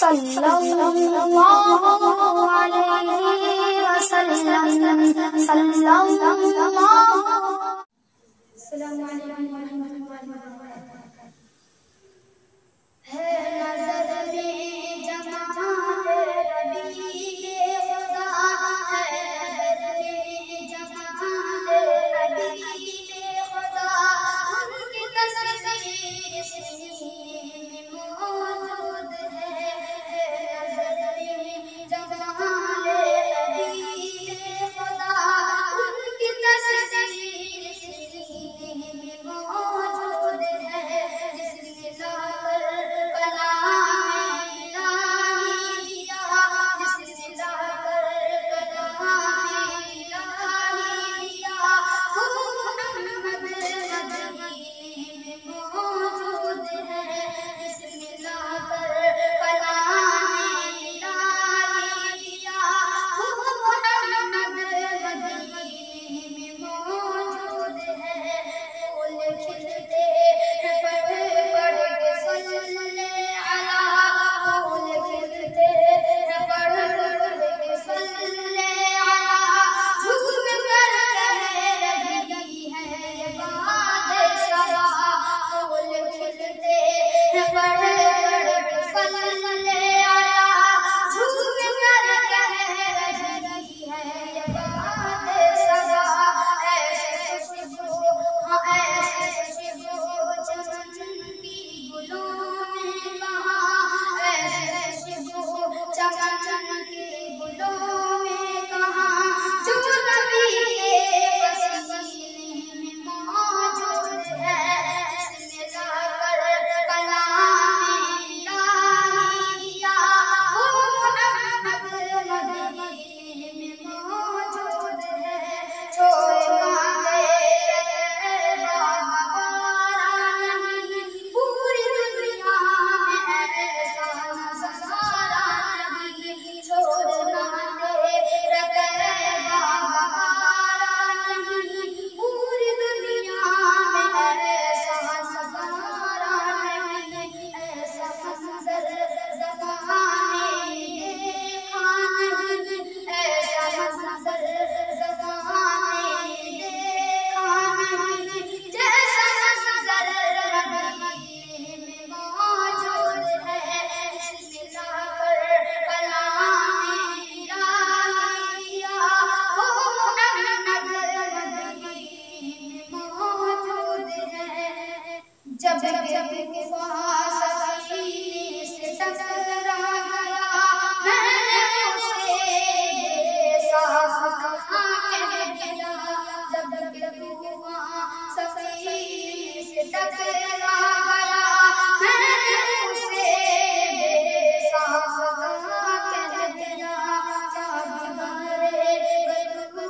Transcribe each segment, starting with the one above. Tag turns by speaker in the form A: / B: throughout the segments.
A: صلی اللہ علیہ وسلم صلی اللہ۔ السلام علیکم ورحمۃ اللہ وبرکاتہ۔ ہے نظر میں جمال نبی خدا، ہے نظر میں جمال حبیب خدا، ان کی تصویر سینے میں موجود ہے۔ ہے نظر میں جمال حبیب خدا، ان کی تصویر سینے میں موجود ہے۔ جس نے لا کر کلام الہی دیا، جس نے لا کر کلام الہی دیا، وہ محمد مدینے میں موجود ہے۔ جس نے لا کر کلام الہی دیا، وہ محمد مدینے میں موجود ہے۔ پھول کھلتے ہیں پڑھ پڑھ کے صلی علی، پھول کھلتے ہیں پڑھ پڑھ کے صلی علی، جھوم کر کہہ رہی ہے یہ بات سرا۔ پھول کھلتے ہیں پڑھ پڑھ کے صلی علی، جھوم کر کہہ رہی ہے یہ بات سرا۔ ایسے خوشبو، ہاں ایسے خوشبو چمن کی گلوں میں کہاں، ایسے خوشبو چمن کی گلوں میں کہاں، جو نبی کے پسینے میں موجود ہے۔ جس نے لا کر کلام الہی دیا، وہ محمد مدینے میں موجود ہے۔ چھوڑ مانگے بابارا نہیں، پوری دنیا میں ایسا نظارہ نہیں۔ چھوڑ مانگے بابارا نہیں، پوری دنیا میں ایسا نظارہ نہیں۔ ایسا منظر زبان نے دیکھا نہیں، ایسا منظر زبان نے دیکھا نہیں، جیسا منظر مدینے میں موجود ہے۔ جس نے لا کر کلام الہی دیا، وہ محمد مدینے میں موجود ہے۔ جب طوفان سفینہ سے ٹکرا گیا، میں نے اسے بے صاف کہاں کہہ دیا۔ جب طوفان سفینہ سے ٹکرا گیا، میں نے اسے بے صاف کہاں کہہ دیا۔ کیا بگاڑے گئے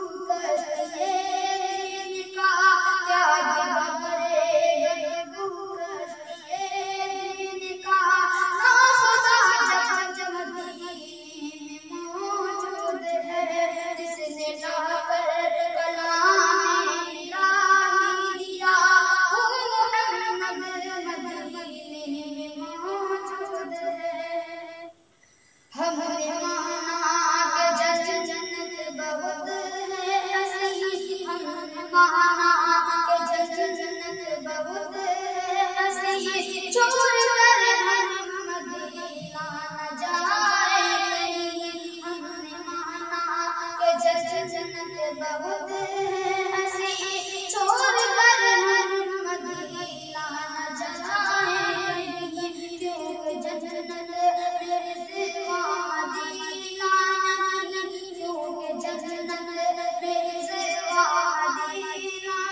A: کشتیِ دل کا، کیا بگاڑے گئے کشتیِ دل کا، ناخدا جب مدینے میں موجود ہے۔ جس نے لا کر کلام الہی دیا، وہ محمد مدینے میں موجود ہے۔ ہم نے مانا کہ جنت بہت ہے حسین، ہم نے مانا کہ جنت بہت ہے حسین، چھوڑ کر ہم مدینہ نہ جائیں کہیں۔ ہم نے مانا کہ جنت بہت ہے حسین، چھوڑ کر ہم مدینہ نہ جائیں کہیں۔ کیونکہ جنت میرے سوا مدینہ نہیں، کیونکہ جنت میرے سوا مدینہ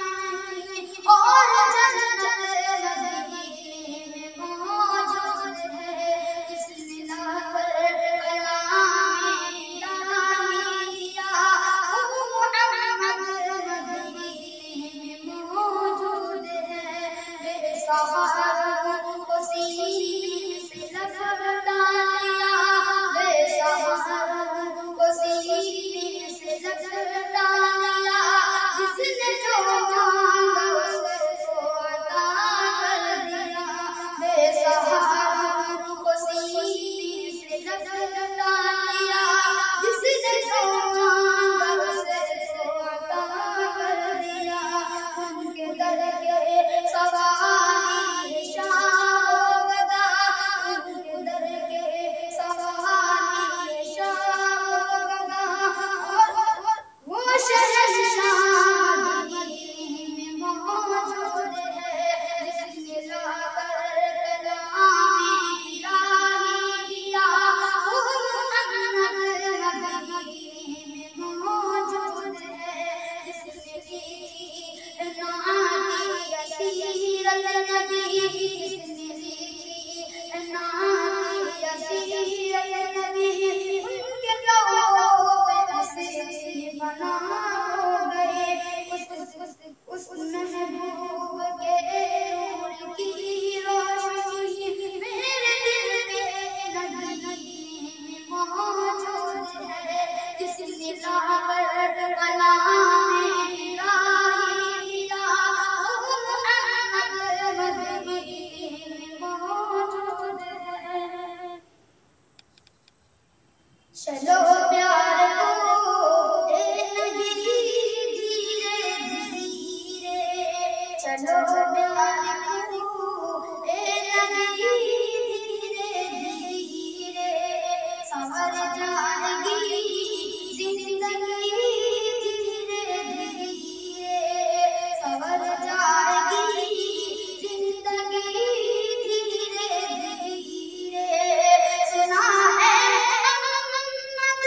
A: چلو پیار کو لگی دھیرے دھیرے، چلو پیار کو لگی دھیرے دھیرے، سنور جائے گی زندگی دھیرے دھیرے، سنور جائے گی زندگی دھیرے دھیرے، سنا ہے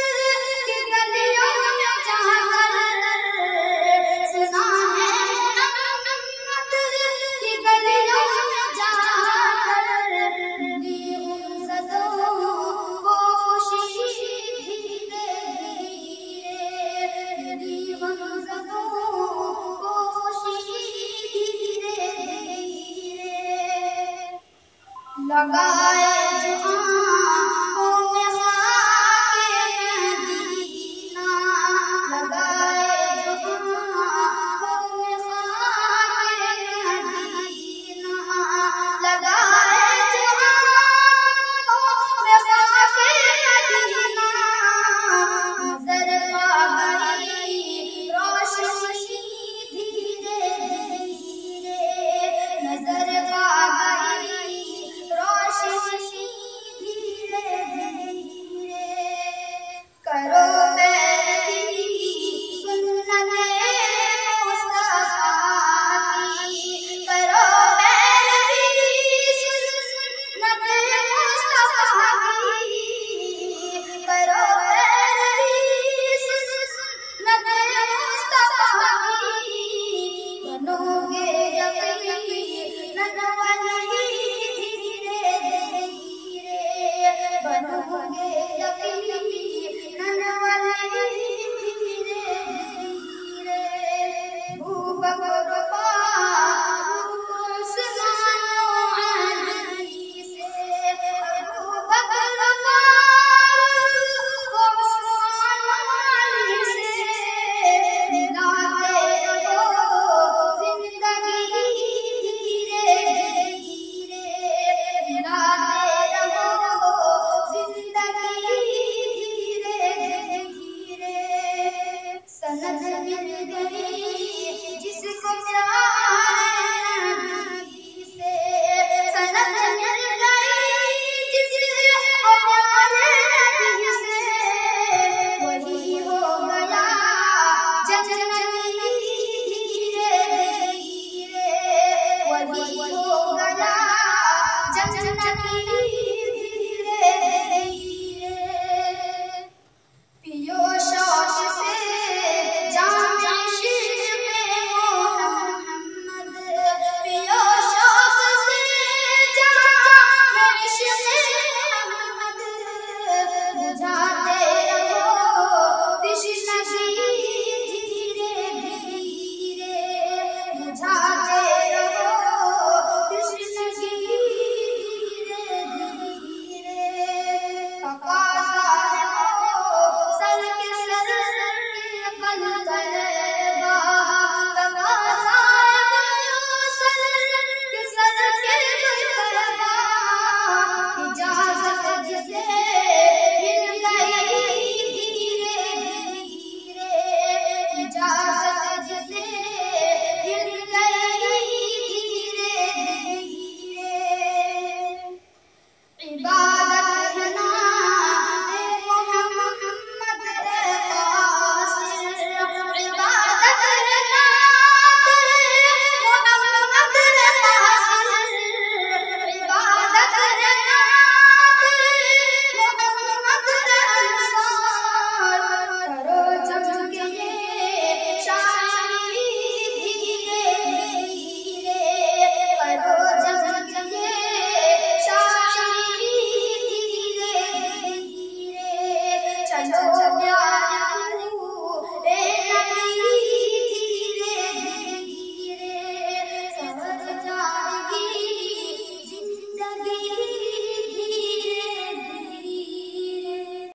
A: گا